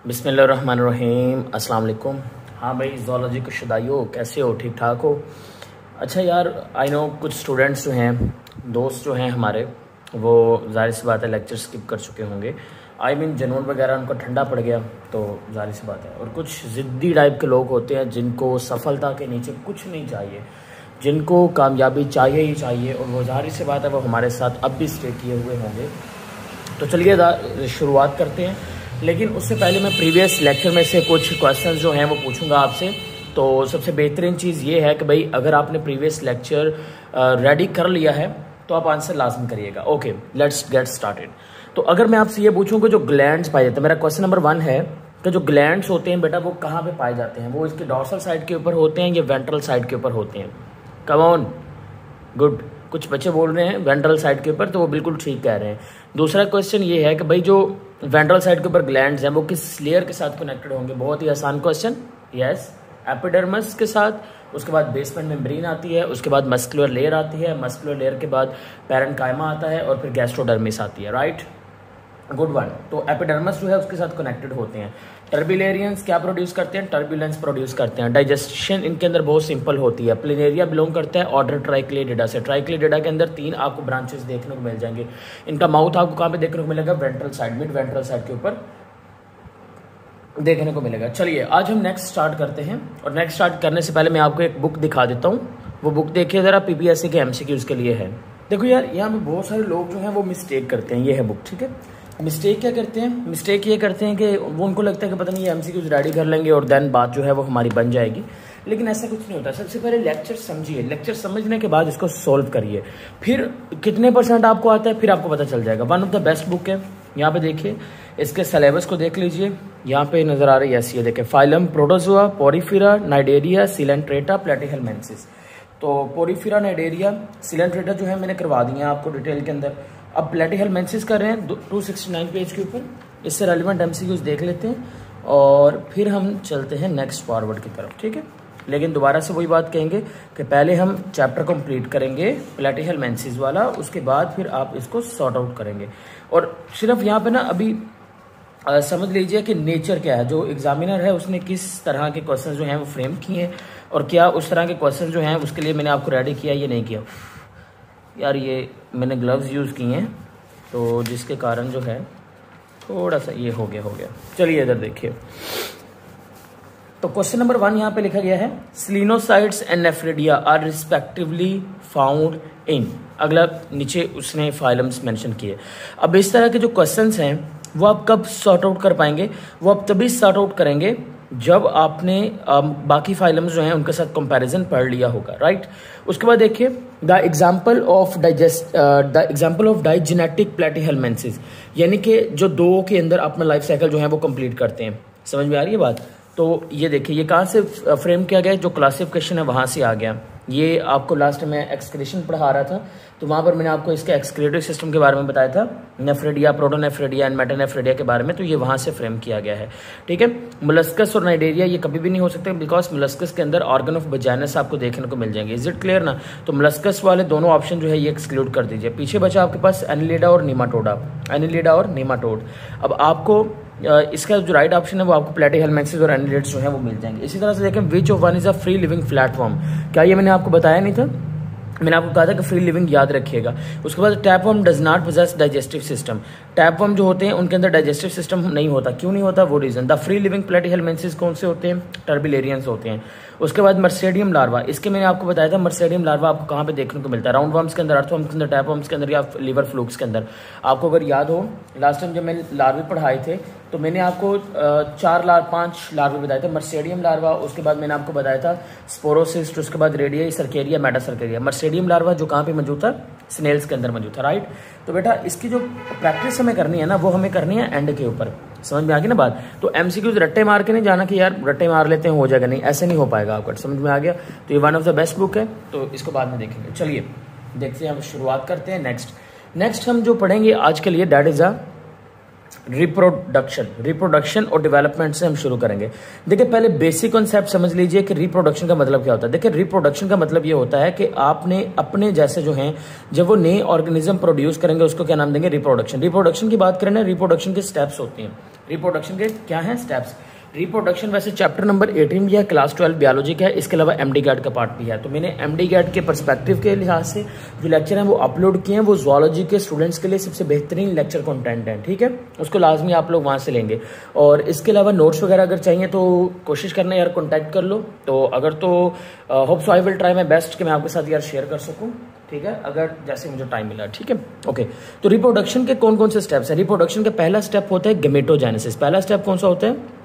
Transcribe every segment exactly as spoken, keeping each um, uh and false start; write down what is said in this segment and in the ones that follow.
बिस्मिल्लाहिर्रहमानिर्रहीम, अस्सलाम वालेकुम। हाँ भाई, ज़ूलॉजी के शुदाइयो कैसे हो? ठीक ठाक हो? अच्छा यार, आई नो कुछ स्टूडेंट्स जो हैं, दोस्त जो हैं हमारे, वो ज़ाहिर सी बात है लेक्चर स्किप कर चुके होंगे। आई मीन जनून वगैरह उनको ठंडा पड़ गया, तो ज़ाहिर सी बात है। और कुछ ज़िद्दी टाइप के लोग होते हैं जिनको सफलता के नीचे कुछ नहीं चाहिए, जिनको कामयाबी चाहिए ही चाहिए, और वो ज़ाहिर सी बात है वो हमारे साथ अब भी स्टे किए हुए होंगे। तो चलिए शुरुआत करते हैं, लेकिन उससे पहले मैं प्रीवियस लेक्चर में से कुछ क्वेश्चंस जो हैं वो पूछूंगा आपसे। तो सबसे बेहतरीन चीज़ ये है कि भाई अगर आपने प्रीवियस लेक्चर रेडी कर लिया है तो आप आंसर लाजमी करिएगा। Okay, let's get started. तो अगर मैं आपसे ये पूछूं कि जो ग्लैंड्स पाए जाते हैं, मेरा क्वेश्चन नंबर वन है कि जो ग्लैंड्स होते हैं बेटा वो कहाँ पे पाए जाते हैं? वो इसके डॉर्सल साइड के ऊपर होते हैं या वेंट्रल साइड के ऊपर होते हैं? Come on, good. कुछ बच्चे बोल रहे हैं वेंट्रल साइड के ऊपर, तो वो बिल्कुल ठीक कह रहे हैं। दूसरा क्वेश्चन ये है कि भाई जो वेंट्रल साइड के ऊपर ग्लैंड्स हैं वो किस लेयर के साथ कनेक्टेड होंगे? बहुत ही आसान क्वेश्चन, यस, एपिडर्मिस के साथ। उसके बाद बेसमेंट मेम्ब्रेन आती है, उसके बाद मस्कुलर लेयर आती है, मस्कुलर लेयर के बाद पैरेन्काइमा आता है, और फिर गैस्ट्रोडर्मिस आती है। Right, good one. तो एपिडर्मिस जो है उसके साथ कनेक्टेड होते हैं। टर्बुलेरियंस क्या प्रोड्यूस करते हैं? टर्बुलेंस प्रोड्यूस करते हैं। डाइजेशन इनके अंदर बहुत सिंपल होती है। प्लेनेरिया बिलोंग करता है ऑर्डर ट्राइक्लेडिडा से। ट्राइक्लेडिडा के अंदर तीन आपको ब्रांचेस देखने को मिल जाएंगे। इनका माउथ आपको कहाँ पे देखने को मिलेगा? Ventral side, mid ventral side के ऊपर देखने को मिलेगा। चलिए आज हम नेक्स्ट स्टार्ट करते हैं, और नेक्स्ट स्टार्ट करने से पहले मैं आपको एक बुक दिखा देता हूँ। वो बुक देखिए जरा, पीपीएससी के एमसीक्यूज के लिए है। देखो यार, यहाँ पे बहुत सारे लोग जो हैं वो मिस्टेक करते हैं। ये है बुक, ठीक है। मिस्टेक क्या करते हैं? मिस्टेक ये करते हैं कि वो उनको लगता है कि पता नहीं ये एमसीक्यूज रेडी कर लेंगे और देन बात जो है वो हमारी बन जाएगी, लेकिन ऐसा कुछ नहीं होता। सबसे पहले लेक्चर समझिए, लेक्चर समझने के बाद इसको सॉल्व करिए, फिर कितने परसेंट आपको आता है फिर आपको पता चल जाएगा। One of the best book है। यहाँ पे देखिए, इसके सिलेबस को देख लीजिए, यहाँ पे नजर आ रही है, ये देखिए, phylum protozoa, porifera, cnidaria, coelenterata, platyhelminthes. तो पोरिफेरा, नाइडेरिया, सिलेंट्रेटा जो है मैंने करवा दी है आपको डिटेल के अंदर। अब प्लेटिहेलमेंथिस कर रहे हैं टू सिक्सटी नाइन पेज के ऊपर। इससे रेलिवेंट एमसीक्यूज देख लेते हैं और फिर हम चलते हैं नेक्स्ट फॉरवर्ड की तरफ, ठीक है। लेकिन दोबारा से वही बात कहेंगे कि पहले हम चैप्टर कंप्लीट करेंगे प्लेटिहेलमेंथिस वाला, उसके बाद फिर आप इसको सॉर्ट आउट करेंगे। और सिर्फ यहाँ पे ना अभी आ, समझ लीजिए कि नेचर क्या है, जो एग्जामिनर है उसने किस तरह के क्वेश्चन जो हैं वो फ्रेम किए हैं, और क्या उस तरह के क्वेश्चन जो हैं उसके लिए मैंने आपको रेडी किया ये नहीं किया। यार ये मैंने ग्लव्स यूज़ किए हैं, तो जिसके कारण जो है थोड़ा सा ये हो गया हो गया चलिए इधर देखिए। तो क्वेश्चन नंबर वन यहाँ पे लिखा गया है, solenocytes and nephridia are respectively found in. अगला नीचे उसने फाइलम्स मेंशन किए। अब इस तरह के जो क्वेश्चंस हैं वो आप कब सॉर्ट आउट कर पाएंगे? वो आप तभी सॉर्ट आउट करेंगे जब आपने आ, बाकी फाइलम्स जो हैं उनके साथ कंपैरिजन पढ़ लिया होगा। राइट, उसके बाद देखिए, the example of digest the example of digenetic platyhelminthes, यानी कि जो दो के अंदर अपना लाइफ साइकिल जो है वो कंप्लीट करते हैं। समझ में आ रही है बात? तो ये देखिए, ये कहाँ से फ्रेम किया गया? जो क्लासिफिकेशन है वहाँ से आ गया। ये आपको लास्ट में एक्सक्रीशन पढ़ा रहा था, तो वहाँ पर मैंने आपको इसके एक्सक्रीटिव सिस्टम के बारे में बताया था, नेफ्रिडिया, प्रोटोनेफ्रिडिया एंड मेटानेफ्रिडिया के बारे में। तो ये वहाँ से फ्रेम किया गया है, ठीक है। मोलस्कस और नाइडेरिया ये कभी भी नहीं हो सकते, बिकॉज मोलस्कस के अंदर ऑर्गन ऑफ वजाइनस आपको देखने को मिल जाएंगे। इज इट क्लियर ना? तो मोलस्कस वाले दोनों ऑप्शन जो है ये एक्सक्लूड कर दीजिए। पीछे बचा आपके पास एनिलिडा और नीमाटोडा, एनिलिडा और नीमाटोड। अब आपको इसका जो राइट ऑप्शन है वो आपको प्लेटिहेलमेंथिस और एनिलिड्स जो है वो मिल जाएंगे। इसी तरह से देखें, which of one is a free living platform. क्या ये मैंने आपको बताया नहीं था? मैंने आपको कहा था कि फ्री लिविंग याद रखिएगा। उसके बाद tapeworm does not possess digestive system. Tapeworm जो होते हैं उनके अंदर डाइजेस्टिव सिस्टम नहीं होता। क्यों नहीं होता? वो reason. The free living platyhelminthes कौन से होते हैं? टर्बुलेरियंस होते हैं। उसके बाद मर्सेडियम लार्वा, इसके मैंने आपको बताया था मर्सेडियम लार्वा आपको कहाँ पे देखने को मिलता है? राउंड वर्म्स के अंदर, अर्थवर्म्स के अंदर, टैपवर्म्स के अंदर, या लीवर फ्लूक्स के अंदर। आपको अगर याद हो लास्ट टाइम जब मैंने लार्वे पढ़ाए थे तो मैंने आपको चार लार पांच लार्वे बताए थे। मर्सेडियम लार्वा, उसके बाद मैंने आपको बताया था स्पोरोसिस्ट, उसके बाद redia cercaria, metacercaria. Miracidium larva जो कहाँ पे मौजूद था? स्नेल्स के अंदर मौजूद था। राइट, तो बेटा इसकी जो प्रैक्टिस हमें करनी है ना वो हमें करनी है एंड के ऊपर। समझ में आ गई ना बात? तो एमसीक्यूज रट्टे मार के नहीं जाना कि यार रट्टे मार लेते हैं हो जाएगा, नहीं, ऐसे नहीं हो पाएगा आपका। समझ में आ गया? तो ये one of the best book है, तो इसको बाद में देखेंगे। चलिए देखते हैं, हम शुरुआत करते हैं। नेक्स्ट नेक्स्ट हम जो पढ़ेंगे आज के लिए, that is a reproduction reproduction और डेवलपमेंट से हम शुरू करेंगे। देखिए पहले बेसिक कॉन्सेप्ट समझ लीजिए कि रिप्रोडक्शन का मतलब क्या होता है। देखिए रिप्रोडक्शन का मतलब ये होता है कि आपने अपने जैसे जो हैं जब वो नए ऑर्गेनिज्म प्रोड्यूस करेंगे उसको क्या नाम देंगे, रिप्रोडक्शन। रिप्रोडक्शन की बात करें ना, रिप्रोडक्शन के स्टेप्स होते हैं। रिप्रोडक्शन के क्या हैं स्टेप्स। रिप्रोडक्शन वैसे चैप्टर नंबर अठारह भी है, क्लास ट्वेल्व बायोलॉजी का है, इसके अलावा एमडी गैट का पार्ट भी है। तो मैंने एमडी गैट के पर्सपेक्टिव के लिहाज से जो लेक्चर हैं वो अपलोड किए हैं, वो जूलॉजी के स्टूडेंट्स के लिए सबसे बेहतरीन लेक्चर कंटेंट है, ठीक है। उसको लाजमी आप लोग वहाँ से लेंगे। और इसके अलावा नोट्स वगैरह अगर चाहिए तो कोशिश करना यार, कॉन्टैक्ट कर लो। तो अगर तो hope so I will try my best कि मैं आपके साथ यार शेयर कर सकूँ, ठीक है, अगर जैसे मुझे टाइम मिला, ठीक है। ओके, तो रिप्रोडक्शन के कौन कौन से स्टेप्स हैं। रिप्रोडक्शन का पहला स्टेप होता है गैमेटोजेनेसिस। पहला स्टेप कौन सा होता है,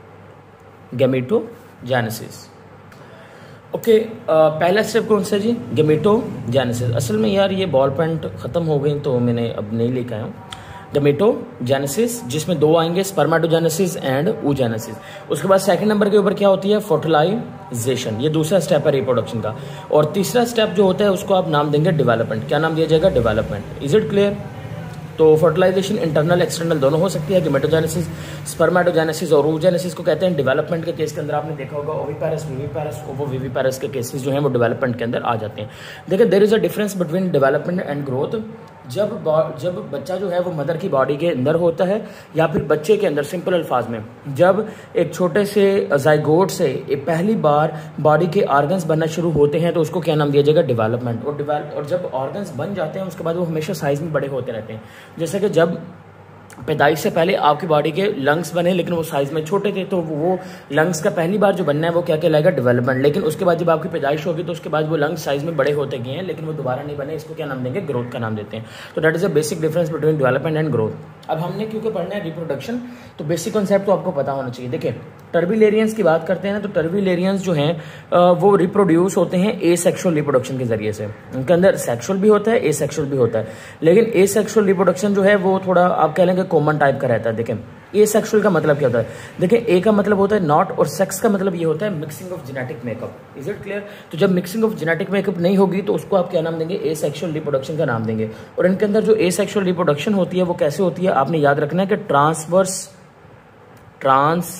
गैमेटोजेनेसिस। ओके, पहला स्टेप कौन सा जी, गैमेटोजेनेसिस। असल में यार ये बॉल पेंट खत्म हो गई तो मैंने अब नहीं लेकर आया हूँ। गैमेटोजेनेसिस जिसमें दो आएंगे, स्पर्मेटोजेनेसिस एंड oogenesis। उसके बाद सेकंड नंबर के ऊपर क्या होती है, फर्टिलाइजेशन। ये दूसरा स्टेप है रिप्रोडक्शन का। और तीसरा स्टेप जो होता है उसको आप नाम देंगे डेवलपमेंट। क्या नाम दिया जाएगा, डेवलपमेंट। Is it clear. तो फर्टिलाइजेशन इंटरनल एक्सटर्नल दोनों हो सकती है। गैमेटोजेनेसिस, स्पर्मेटोजेनेसिस और oogenesis को कहते हैं। डेवलपमेंट के केस के अंदर आपने देखा होगा ओविपेरस, विविपेरस, ओवोविविपेरस के केसेस जो हैं वो डेवलपमेंट के अंदर आ जाते हैं। देखिए there is a difference between development and growth. जब जब बच्चा जो है वो मदर की बॉडी के अंदर होता है या फिर बच्चे के अंदर, सिंपल अल्फाज में, जब एक छोटे से जाइगोट से एक पहली बार बॉडी के ऑर्गन्स बनना शुरू होते हैं तो उसको क्या नाम दिया जाएगा, डेवलपमेंट। और डेवलप और जब ऑर्गन्स बन जाते हैं उसके बाद वो हमेशा साइज में बड़े होते रहते हैं। जैसे कि जब पैदाइश से पहले आपकी बॉडी के लंग्स बने लेकिन वो साइज में छोटे थे, तो वो लंग्स का पहली बार जो बनना है वो क्या कहलाएगा, डेवलपमेंट। लेकिन उसके बाद जब आपकी पैदाइश होगी तो उसके बाद वो लंग्स साइज में बड़े होते गए हैं लेकिन वो दोबारा नहीं बने, इसको क्या नाम देंगे, ग्रोथ का नाम देते हैं। तो that is a basic difference between development and growth. अब हमने क्योंकि पढ़ना है रिप्रोडक्शन तो बेसिक कॉन्सेप्ट तो आपको पता होना चाहिए। देखिए टर्बिलेरियंस की बात करते हैं ना, तो टर्बिलेरियंस जो हैं वो रिप्रोड्यूस होते हैं ए सेक्शुअल रिप्रोडक्शन के जरिए से। उनके अंदर सेक्शुअल भी होता है, ए सेक्शुअल भी होता है, लेकिन ए सेक्शुअल रिप्रोडक्शन जो है वो थोड़ा आप कह लेंगे कॉमन टाइप का रहता है। देखें ए सेक्शुअल का मतलब क्या होता है, देखिए ए का मतलब होता है नॉट, और सेक्स का मतलब ये होता है mixing of genetic makeup. Is it clear. तो जब मिक्सिंग ऑफ जेनेटिक मेकअप नहीं होगी तो उसको आप क्या नाम देंगे, ए सेक्शुअल रिप्रोडक्शन का नाम देंगे। और इनके अंदर जो ए सेक्शुअल रिप्रोडक्शन होती है वो कैसे होती है, आपने याद रखना है कि ट्रांसवर्स ट्रांस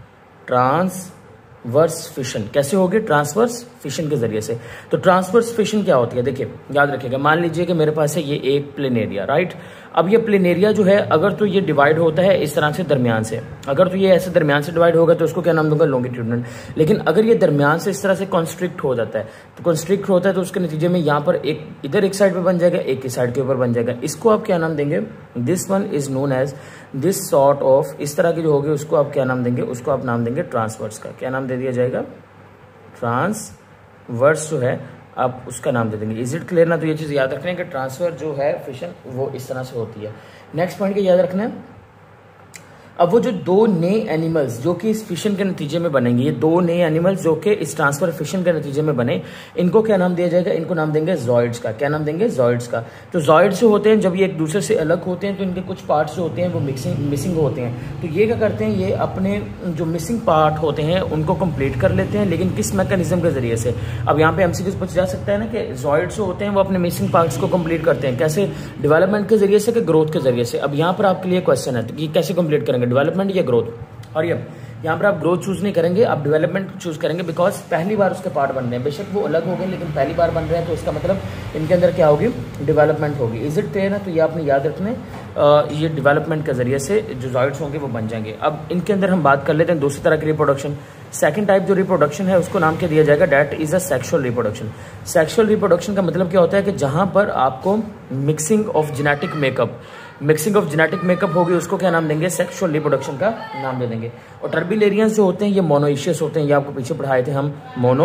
ट्रांसवर्स फिशन कैसे होगी, ट्रांसवर्स फिशन के जरिए से। तो ट्रांसवर्स फिशन क्या होती है, देखिए याद रखिएगा, मान लीजिए कि मेरे पास है ये एक प्लेन एरिया, राइट। अब ये प्लेन एरिया जो है अगर तो ये डिवाइड होता है इस तरह से दरमियान से, अगर तो ये ऐसे दरमियान से डिवाइड होगा तो उसको क्या नाम दूंगा, लॉन्गिट्यूडनल। लेकिन अगर ये दरमियान से इस तरह से कॉन्स्ट्रिक्ट हो जाता है, तो कॉन्स्ट्रिक्ट होता है तो उसके नतीजे में यहाँ पर एक इधर एक साइड पे बन जाएगा, एक ही साइड के ऊपर बन जाएगा। इसको आप क्या नाम देंगे, this one is known as this sort of, इस तरह की जो होगी उसको आप क्या नाम देंगे, उसको आप नाम देंगे ट्रांसवर्स का। क्या नाम दे दिया जाएगा, ट्रांसवर्स जो है आप उसका नाम दे देंगे। इज इट क्लियर ना। तो ये चीज़ याद रखना है कि ट्रांसफर जो है फिशन वो इस तरह से होती है। नेक्स्ट पॉइंट क्या याद रखना है, अब वो जो दो नए एनिमल्स जो कि इस फिशन के नतीजे में बनेंगे, ये दो नए एनिमल्स जो कि इस ट्रांसफर फिशन के नतीजे में बने, इनको क्या नाम दिया जाएगा, इनको नाम देंगे जॉइड्स का। क्या नाम देंगे, जॉइड्स का। तो जॉइड्स जो होते हैं जब ये एक दूसरे से अलग होते हैं तो इनके कुछ पार्ट्स जो होते हैं वो मिक्सिंग मिसिंग होते हैं। तो ये क्या करते हैं, ये अपने जो मिसिंग पार्ट होते हैं उनको कंप्लीट कर लेते हैं, लेकिन किस मैकेनिज्म के जरिए से। अब यहाँ पे एमसीक्यूज पूछा जा सकता है ना कि जॉइड्स जो होते हैं वो अपने मिसिंग पार्ट्स को कंप्लीट करते हैं कैसे, डेवलपमेंट के जरिए से कि ग्रोथ के जरिए से। अब यहाँ पर आपके लिए क्वेश्चन है कि कैसे कंप्लीट करेंगे, डेवलपमेंट या ग्रोथ। और ये यहाँ पर आप ग्रोथ चूज नहीं करेंगे, आप डेवलपमेंट चूज करेंगे, बिकॉज पहली बार उसके पार्ट बन रहे हैं। बेशक वो अलग हो गए लेकिन पहली बार बन रहे हैं तो इसका मतलब इनके अंदर क्या होगी, डेवलपमेंट होगी। इज इट क्लियर ना। तो ये आपने याद रखना है, ये डेवलपमेंट के जरिए से जो जॉइड्स होंगे वो बन जाएंगे। अब इनके अंदर हम बात कर लेते हैं दूसरी तरह की रिप्रोडक्शन। सेकंड टाइप जो रिप्रोडक्शन है उसको नाम क्या दिया जाएगा, that is a sexual reproduction. Sexual reproduction का मतलब क्या होता है कि जहां पर आपको mixing of genetic makeup mixing of genetic makeup होगी उसको क्या नाम देंगे, सेक्सुअल रिप्रोडक्शन का नाम दे देंगे। और टर्बिलेरियंस जो होते हैं ये मोनोइशियस होते हैं, ये आपको पीछे पढ़ाए थे हम,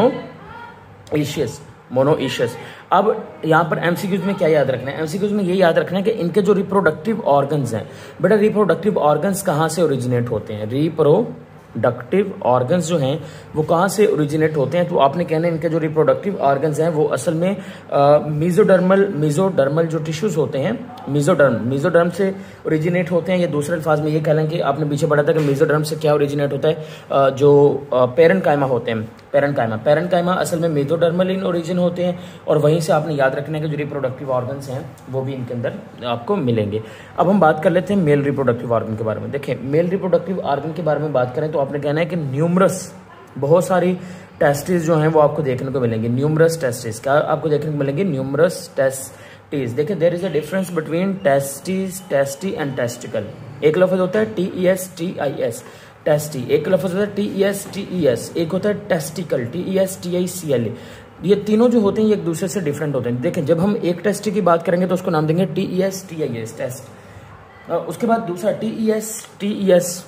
मोनोइशियस मोनोइशियस। अब यहाँ पर एमसीक्यूज में क्या याद रखना है, एमसीक्यूज में ये याद रखना है कि इनके जो रिप्रोडक्टिव ऑर्गन्स हैं, बेटा रिप्रोडक्टिव ऑर्गन्स कहाँ से ओरिजिनेट होते हैं, रिप्रोडक्टिव ऑर्गन्स जो हैं वो कहाँ से ओरिजिनेट होते हैं। तो आपने कहना है इनके जो रिप्रोडक्टिव ऑर्गन्स हैं वो असल में मीजोडर्मल मीजोडर्मल जो टिश्यूज होते हैं मेसोडर्म, मेसोडर्म से ओरिजिनेट होते हैं। ये दूसरे अल्फाज में ये कह लें कि आपने पीछे पढ़ा था कि मेसोडर्म से क्या ओरिजिनेट होता है, जो पेरेन्काइमा होते हैं, पेरेन्काइमा पेरेन्काइमा असल में मेसोडर्मल इन ओरिजिन होते हैं, और वहीं से आपने याद रखना है कि जो रिप्रोडक्टिव ऑर्गन्स हैं वो भी इनके अंदर आपको मिलेंगे। अब हम बात कर लेते हैं मेल रिप्रोडक्टिव ऑर्गन के बारे में। देखिए, मेल रिप्रोडक्टिव ऑर्गन के बारे में बात करें तो आपने कहना है कि न्यूमरस, बहुत सारी टेस्टिस जो हैं वो आपको देखने को मिलेंगे। न्यूमरस टेस्टिस क्या आपको देखने को मिलेंगे? Numerous testis. देखिए, there is a difference between testis, testy and testicle. एक लफ्ज होता है T E S T I S, testy. एक लफ्ज होता है T E S T E S. एक होता है testicle, T E S T I C L. ये तीनों जो होते हैं ये एक दूसरे से डिफरेंट होते हैं। देखें, जब हम एक टेस्टी की बात करेंगे तो उसको नाम देंगे T E S T I S, test. उसके बाद दूसरा T E S T E S,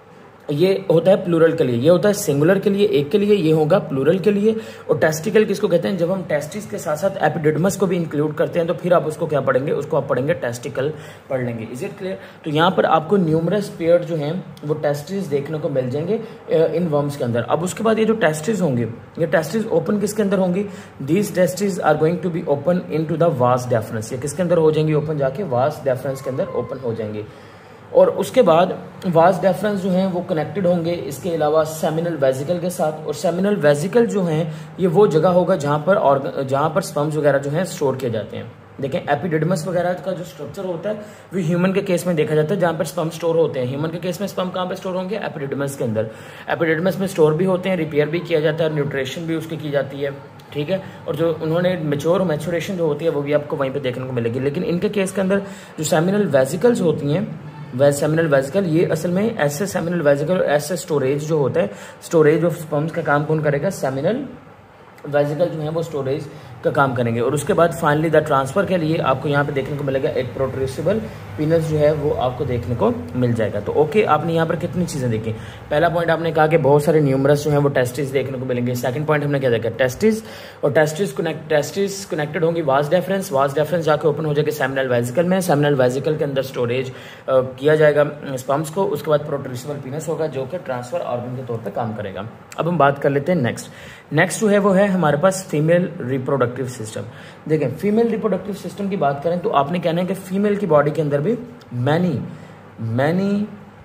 ये होता है प्लूरल के लिए, ये होता है सिंगुलर के लिए, एक के लिए, ये होगा प्लूरल के लिए। और टेस्टिकल किसको कहते हैं? जब हम टेस्टिस के साथ साथ एपिडिडमस को भी इंक्लूड करते हैं तो फिर आप उसको क्या पढ़ेंगे? उसको आप पढ़ेंगे टेस्टिकल पढ़ लेंगे। Is it clear? तो यहाँ पर आपको न्यूमरस पेयर जो हैं वो टेस्टिस देखने को मिल जाएंगे इन वर्म्स के अंदर। अब उसके बाद ये जो टेस्टिस होंगे, ये टेस्टिस ओपन किसके अंदर होंगी? These testis are going to be open into the vas deferens. ये किसके अंदर हो जाएंगी ओपन? जाके वास डेफरेंस के अंदर ओपन हो जाएंगे। और उसके बाद वास डेफरेंस जो हैं वो कनेक्टेड होंगे इसके अलावा सेमिनल वेजिकल के साथ। और सेमिनल वेजिकल जो हैं ये वो जगह होगा जहाँ पर और जहाँ पर स्पर्म्स वगैरह जो हैं स्टोर किए जाते हैं। देखें, एपिडिडमस वगैरह का जो स्ट्रक्चर होता है वो ह्यूमन के केस में देखा जाता है जहाँ पर स्पर्म स्टोर होते हैं। ह्यूमन के केस में स्पर्म कहाँ पे स्टोर होंगे? एपिडिडमस के अंदर। एपिडिडमस में स्टोर भी होते हैं, रिपेयर भी किया जाता है, न्यूट्रिशन भी उसकी की जाती है, ठीक है। और जो उन्होंने मेच्योर मैचुरेशन जो होती है वो भी आपको वहीं पे देखने को मिलेगी। लेकिन इनके केस के अंदर जो सेमिनल वेजिकल्स होती हैं, वह सेमिनल वेजिकल, ये असल में ऐसे सेमिनल वेजिकल ऐसे स्टोरेज जो होता है, स्टोरेज ऑफ स्पर्म्स का काम कौन करेगा? सेमिनल वेजिकल जो है वो स्टोरेज का काम करेंगे। और उसके बाद फाइनली द ट्रांसफर के लिए आपको यहाँ पे देखने को मिलेगा एक प्रोट्रूसिबल पीनस जो है वो आपको देखने को मिल जाएगा। तो ओके, आपने यहाँ पर कितनी चीजें देखी? पहला पॉइंट आपने कहा कि बहुत सारे न्यूमरस जो है वो टेस्टिस देखने को मिलेंगे। सेकंड पॉइंट हमने क्या देखा? टेस्टिस, और टेस्टिस कनेक्ट टेस्टिस कनेक्टेड होंगी वास डेफरेंस। वास डेफरेंस जाके ओपन हो जाएगा सेमिनल वेजिकल में। सेमिनल वेजिकल के अंदर स्टोरेज किया जाएगा स्पर्म्स को। उसके बाद प्रोट्रूसिबल पीनस होगा जो कि ट्रांसफर ऑर्गन के तौर पर काम करेगा। अब हम बात कर लेते हैं नेक्स्ट। नेक्स्ट जो है वो है हमारे पास फीमेल रिप्रोडक्टिव सिस्टम। देखें, फीमेल रिप्रोडक्टिव सिस्टम की बात करें तो आपने कहना है कि फीमेल की बॉडी के अंदर भी मैनी मैनी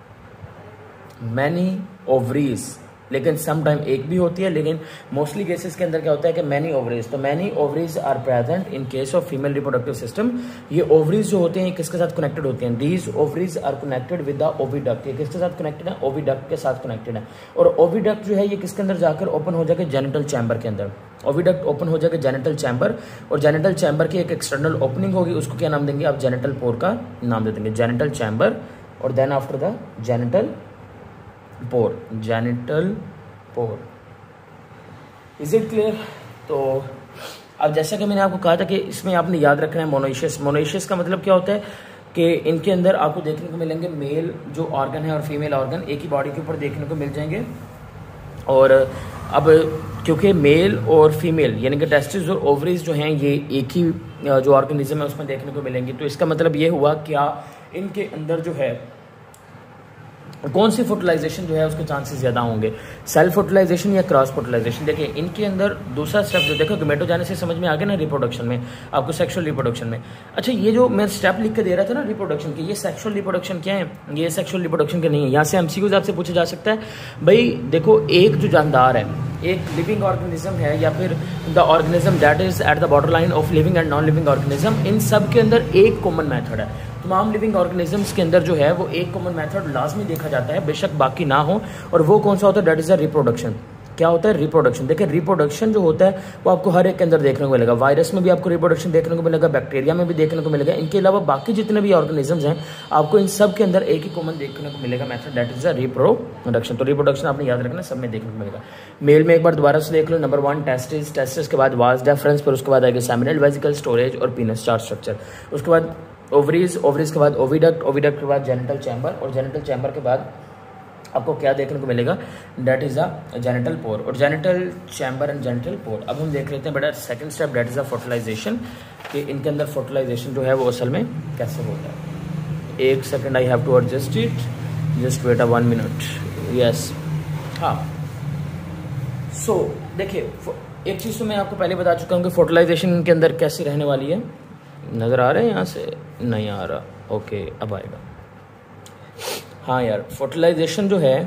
मैनी ओवरीज, लेकिन सम टाइम एक भी होती है, लेकिन मोस्टली केसेस के अंदर क्या होता है कि मैनी ओवरीज। तो many ovaries are present in case of female reproductive system. ये ओवरीज जो होते हैं किसके साथ कनेक्टेड होते हैं? These ovaries are connected with the oviduct. ये किसके साथ कनेक्टेड है? ओविडक्ट के साथ कनेक्टेड है। और ओविडक्ट जो है ये किसके अंदर जाकर ओपन हो जाएगा? जेनिटल चैम्बर के अंदर। ओविडक्ट ओपन हो जाएगा जेनिटल चैम्बर, और जेनिटल चैम्बर की एक एक्सटर्नल ओपनिंग होगी, उसको क्या नाम देंगे आप? जेनिटल पोर का नाम दे देंगे, जेनिटल चैम्बर। और then after the genital pore, genital pore. Is it clear? तो अब जैसा कि मैंने आपको कहा था कि इसमें आपने याद रखना है मोनोइशियस। मोनोइशियस का मतलब क्या होता है कि इनके अंदर आपको देखने को मिलेंगे मेल जो ऑर्गन है और फीमेल ऑर्गन एक ही बॉडी के ऊपर देखने को मिल जाएंगे। और अब क्योंकि मेल और फीमेल यानी कि टेस्टिस और ओवरीज जो हैं ये एक ही जो ऑर्गेनिज्म है उसमें देखने को मिलेंगी, तो इसका मतलब ये हुआ क्या इनके अंदर जो है कौन सी फर्टिलाइजेशन जो है उसके चांसेस ज्यादा होंगे? सेल्फ फर्टिलाइजेशन या क्रॉस फर्टिलाइजेशन? देखिए, इनके अंदर दूसरा स्टेप जो देखो गमेटोजेनेसिस समझ में आ गया ना, रिप्रोडक्शन में आपको सेक्सुअल रिप्रोडक्शन में। अच्छा, ये जो मैं स्टेप लिख के दे रहा था ना रिप्रोडक्शन की, ये सेक्सुअल रिप्रोडक्शन क्या है? ये सेक्सुअल रिप्रोडक्शन के नहीं है। यहाँ से एमसीक्यूज आपसे पूछा जा सकता है, भाई देखो एक जो जानदार है, एक लिविंग ऑर्गेनिज्म है या फिर the organism that is at the border line of living and non living organism, इन सब के अंदर एक कॉमन मेथड है। तमाम लिविंग ऑर्गेनिजम्स के अंदर जो है वो एक कॉमन मेथड लाजमी देखा जाता है, बेशक बाकी ना हो। और वो कौन सा होता है? That is a reproduction. क्या होता है? रिप्रोडक्शन। देखिए, रिप्रोडक्शन जो होता है वो आपको हर एक के अंदर देखने को मिलेगा। वायरस में भी आपको रिप्रोडक्शन देखने को मिलेगा, बैक्टीरिया में भी देखने को मिलेगा। इनके अलावा बाकी जितने भी ऑर्गेनिजम्स हैं आपको इन सब के अंदर एक ही कॉमन देखने को मिलेगा method, that is a reproduction. तो रिप्रोडक्शन आपने याद रखना, सब में देखने को मिलेगा। मेल में एक बार दोबारा से देख लो, नंबर वन टेस्टिस, टेस्टिस के बाद वास डेफरेंस, फिर उसके बाद आएगा सेमिनल वेजिकल, स्टोरेज और पीनस चार्ट स्ट्रक्चर। उसके बाद ओवरीज, ओवरीज के बाद ओविडक्ट, ओविडक्ट के बाद जेनिटल चैम्बर, और जेनिटल चैम्बर के बाद आपको क्या देखने को मिलेगा? That is a genital pore. और genital chamber and genital pore. अब हम देख लेते हैं बेटा second step, that is a fertilization, कि इनके अंदर फर्टिलाइजेशन जो है वो असल में कैसे होता है। एक second, I have to adjust it, just wait a one minute. Yes, हाँ। सो देखिए, एक चीज़ तो मैं आपको पहले बता चुका हूँ कि फर्टिलाइजेशन के अंदर कैसे रहने वाली है। नज़र आ रहा है यहाँ से? नहीं आ रहा, ओके अब आएगा। हाँ यार, फर्टिलाइजेशन जो है,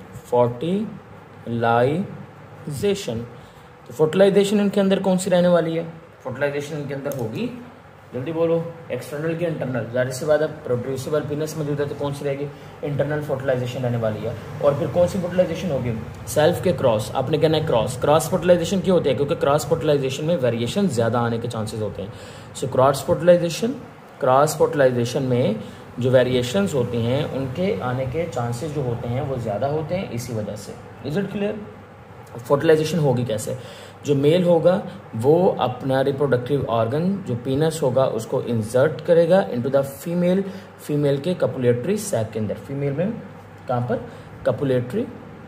फर्टिलाइजेशन, तो फर्टिलाइजेशन इनके अंदर कौन सी रहने वाली है? फर्टिलाइजेशन इनके अंदर होगी, जल्दी बोलो, एक्सटर्नल की इंटरनल? जाहिर सी बात है, प्रोड्यूसिबल पीनस मौजूद है तो कौन सी रहेगी? इंटरनल फर्टिलाइजेशन रहने वाली है। और फिर कौन सी फर्टिलाइजेशन होगी? सेल्फ के क्रॉस। आपने कहना है क्रॉस। क्रॉस फर्टिलाइजेशन क्यों होती है? क्योंकि क्रॉस फर्टिलाइजेशन में वेरिएशन ज़्यादा आने के चांसेस होते हैं। So cross fertilization, cross fertilization में जो वेरिएशंस होती हैं उनके आने के चांसेस जो होते हैं वो ज़्यादा होते हैं, इसी वजह से। Is it clear? फर्टिलाइजेशन होगी कैसे? जो मेल होगा वो अपना रिप्रोडक्टिव ऑर्गन जो पीनस होगा उसको इंसर्ट करेगा इनटू द फीमेल, फीमेल के कपुलेटरी सैक के अंदर। फीमेल में कहाँ पर? कपुलेटरी,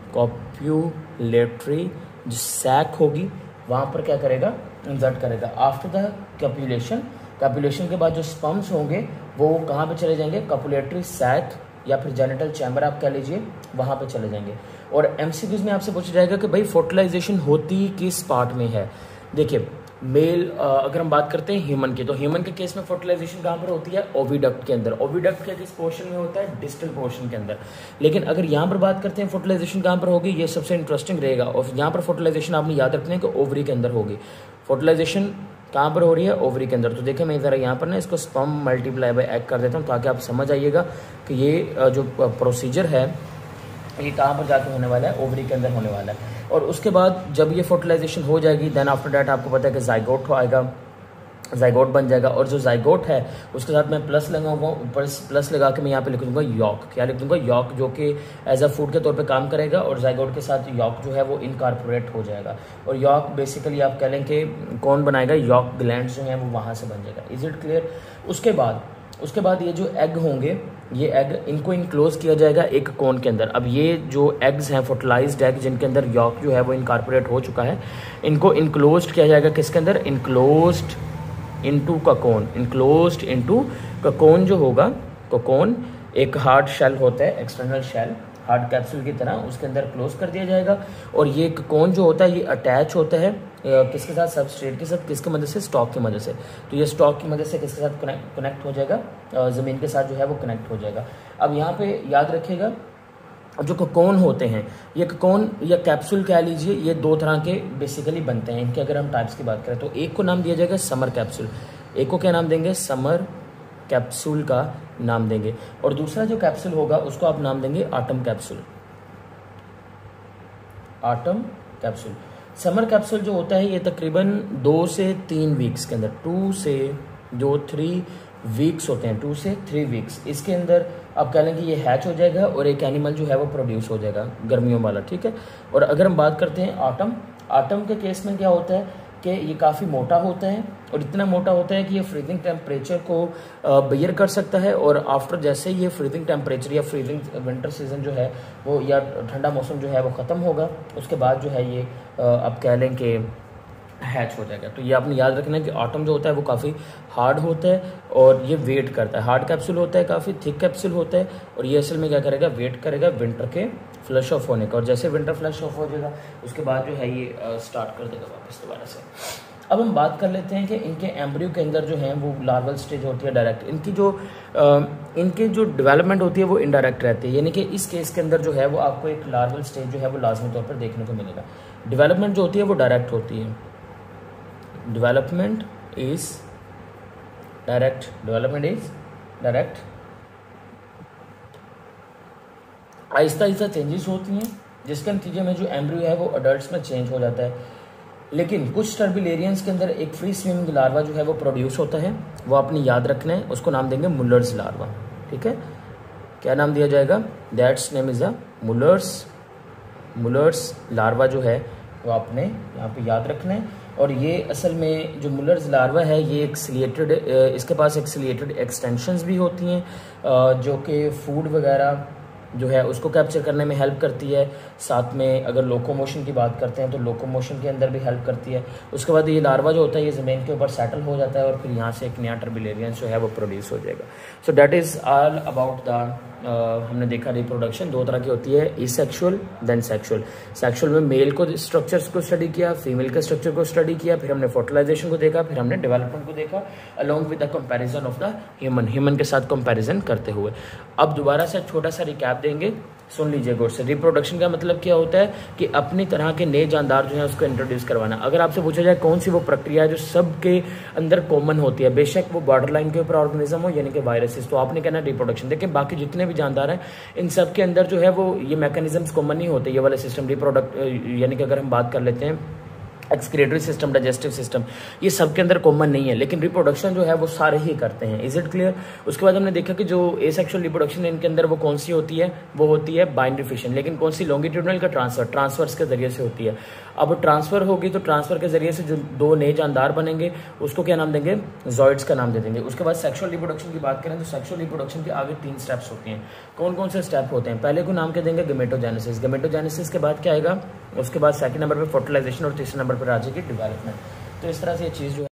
कॉप्यूलेटरी जो सैक होगी वहाँ पर क्या करेगा? इंसर्ट करेगा। आफ्टर द कपुलेशन, कपुलेशन के बाद जो स्पर्म्स होंगे वो कहाँ पे चले जाएंगे? कपुलेटरी सैक या फिर जेनिटल चैम्बर आप कह लीजिए, वहाँ पे चले जाएंगे। और एमसीक्यूज में आपसे पूछा जाएगा कि भाई फर्टिलाइजेशन होती किस पार्ट में है? देखिए, मेल अगर हम बात करते हैं ह्यूमन की, तो ह्यूमन के केस में फर्टिलाइजेशन कहाँ पर होती है? ओविडक्ट के अंदर। ओविडक्ट के किस पोर्शन में होता है? डिस्टल पोर्शन के अंदर। लेकिन अगर यहाँ पर बात करते हैं फर्टिलाइजेशन कहाँ पर होगी, ये सबसे इंटरेस्टिंग रहेगा। और यहाँ पर फर्टिलाइजेशन आपने याद रखना है कि ओवरी के अंदर होगी। फर्टिलाइजेशन कहाँ पर हो रही है? ओवरी के अंदर। तो देखिए मैं ज़रा यहाँ पर ना इसको स्पर्म मल्टीप्लाई बाय एग कर देता हूँ ताकि आप समझ आइएगा कि ये जो प्रोसीजर है ये कहाँ पर जाके होने वाला है? ओवरी के अंदर होने वाला है। और उसके बाद जब ये फर्टिलाइजेशन हो जाएगी, देन आफ्टर डैट आपको पता है कि जाइगोट आएगा, जाइगोट बन जाएगा। और जो जाइगोट है उसके साथ मैं प्लस लगाऊंगा, ऊपर प्लस लगा के मैं यहाँ पे लिख दूंगा यॉक। क्या लिख दूंगा? यॉक, जो कि एज अ फूड के तौर पे काम करेगा। और जाइगोट के साथ यॉक जो है वो इनकॉर्पोरेट हो जाएगा। और यॉक बेसिकली आप कह लें कि कौन बनाएगा? यॉक ग्लैंड्स जो हैं वो वहाँ से बन जाएगा। Is it clear? उसके बाद उसके बाद ये जो एग होंगे, ये एग इनको इनक्लोज किया जाएगा एक कोन के अंदर। अब ये जो एग्स हैं, फर्टिलाइज्ड एग जिनके अंदर यॉक जो है वो इनकॉर्पोरेट हो चुका है, इनको इनक्लोज किया जाएगा किसके अंदर? Enclosed into cocoon. Enclosed into cocoon जो होगा, ककोन एक हार्ड शेल होता है, एक्सटर्नल शेल, हार्ड कैप्सूल की तरह, उसके अंदर क्लोज कर दिया जाएगा। और ये ककोन जो होता है ये अटैच होता है किसके साथ? सबस्ट्रेट के साथ। किसकी मदद से? स्टॉक की मदद से। तो ये स्टॉक की मदद से किसके साथ कनेक्ट कनेक्ट हो जाएगा? ज़मीन के साथ जो है वो कनेक्ट हो जाएगा। अब यहाँ पे याद रखिएगा, जो ककोन होते हैं, ये ककोन या कैप्सूल कह लीजिए, ये दो तरह के बेसिकली बनते हैं। इनके अगर हम टाइप्स की बात करें तो एक को नाम दिया जाएगा समर कैप्सूल। एक को क्या नाम देंगे? समर कैप्सूल का नाम देंगे। और दूसरा जो कैप्सूल होगा उसको आप नाम देंगे autumn capsule. Autumn capsule. Summer capsule जो होता है ये तकरीबन दो से तीन वीक्स के अंदर, टू से जो थ्री वीक्स होते हैं, टू से थ्री वीक्स, इसके अंदर आप कह लें कि ये हैच हो जाएगा और एक एनिमल जो है वो प्रोड्यूस हो जाएगा गर्मियों वाला, ठीक है। और अगर हम बात करते हैं ऑटम, ऑटम के केस में क्या होता है कि ये काफ़ी मोटा होता है और इतना मोटा होता है कि ये फ्रीजिंग टेम्परेचर को बेयर कर सकता है। और आफ्टर जैसे ये फ्रीजिंग टेम्परेचर या फ्रीजिंग विंटर सीजन जो है वो या ठंडा मौसम जो है वो ख़त्म होगा, उसके बाद जो है ये आप कह लें कि हैच हो जाएगा। तो ये आपने याद रखना है कि ऑटम जो होता है वो काफ़ी हार्ड होता है और ये वेट करता है। हार्ड कैप्सूल होता है, काफ़ी थिक कैप्सूल होता है और ये असल में क्या करेगा? वेट करेगा विंटर के फ्लश ऑफ होने का। और जैसे विंटर फ्लश ऑफ हो जाएगा उसके बाद जो है ये स्टार्ट कर देगा वापस दोबारा से। अब हम बात कर लेते हैं कि इनके एम्ब्रियो के अंदर जो है वो लार्वल स्टेज होती है डायरेक्ट, इनकी जो आ, इनके जो डेवलपमेंट होती है वो इनडायरेक्ट रहती है। यानी कि इस केस के अंदर जो है वो आपको एक लार्वल स्टेज जो है वो लाजमी तौर पर देखने को मिलेगा। डेवलपमेंट जो होती है वो डायरेक्ट होती है। Development is direct, development is direct. आहिस्ता आहिस्ता चेंजेस होती हैं जिसके नतीजे में जो एम्ब्रियो है वो अडल्ट्स में चेंज हो जाता है। लेकिन कुछ टर्बिलेरियंस के अंदर एक फ्री स्विमिंग लार्वा जो है वो प्रोड्यूस होता है, वो आपने याद रखना है, उसको नाम देंगे मुलर्स लार्वा, ठीक है। क्या नाम दिया जाएगा? That's name is a Muller's. Muller's larva जो है वो आपने यहाँ पे याद रखना है। और ये असल में जो मुलर्स लार्वा है ये एक्सलिएटेड, इसके पास एक्सलिएटेड एक्सटेंशंस भी होती हैं जो कि फूड वगैरह जो है उसको कैप्चर करने में हेल्प करती है। साथ में अगर लोकोमोशन की बात करते हैं तो लोकोमोशन के अंदर भी हेल्प करती है। उसके बाद ये लार्वा जो होता है ये ज़मीन के ऊपर सेटल हो जाता है और फिर यहाँ से एक नया टर्बिलेरियंस जो है वो प्रोड्यूस हो जाएगा। So that is all about the uh, हमने देखा रिप्रोडक्शन दो तरह की होती है, एसेक्सुअल देन सेक्सुअल। सेक्सुअल में मेल को स्ट्रक्चर्स को स्टडी किया, फीमेल के स्ट्रक्चर को स्टडी किया, फिर हमने फर्टिलाइजेशन को देखा, फिर हमने डेवलपमेंट को देखा along with the comparison of the human, human के साथ कंपैरिजन करते हुए। अब दोबारा से छोटा सा रिकैप देंगे, सुन लीजिए गौर से। रिप्रोडक्शन का मतलब क्या होता है कि अपनी तरह के नए जानदार जो है उसको इंट्रोड्यूस करवाना। अगर आपसे पूछा जाए कौन सी वो प्रक्रिया है जो सबके अंदर कॉमन होती है, बेशक वो बॉर्डर लाइन के ऊपर ऑर्गेनिज्म हो यानी कि वायरसेस, तो आपने कहना रिप्रोडक्शन। देखिए बाकी जितने भी जानदार हैं इन सब के अंदर जो है वो ये मैकेनिज्म्स कॉमन नहीं होते, ये वाले सिस्टम रिप्रोडक्ट यानी कि अगर हम बात कर लेते हैं एक्सक्रीटरी सिस्टम, डाइजेस्टिव सिस्टम, ये सब के अंदर कॉमन नहीं है, लेकिन रिप्रोडक्शन जो है वो सारे ही करते हैं। Is it clear? उसके बाद हमने देखा कि जो एसेक्सुअल रिप्रोडक्शन इनके अंदर वो कौन सी होती है, वो होती है बाइनरी फिशन, लेकिन कौन सी, लॉन्गिट्यूडनल का ट्रांसफर, ट्रांसफर्स के जरिए से होती है। अब ट्रांसफर होगी तो ट्रांसफर के जरिए से जो दो नए जानदार बनेंगे उसको क्या नाम देंगे, जॉइड्स का नाम दे देंगे। उसके बाद सेक्सुअल रिप्रोडक्शन की बात करें तो सेक्सुअल रिप्रोडक्शन के आगे तीन स्टेप्स होते हैं। कौन कौन से स्टेप होते हैं? पहले को नाम क्या देंगे, गेमेटोजेनेसिस। गेमेटोजेनेसिस के बाद क्या आएगा, उसके बाद सेकंड नंबर पे फर्टिलाइजेशन और तीसरे नंबर पर आ जाएगी डेवलपमेंट। तो इस तरह से ये चीज़ जो है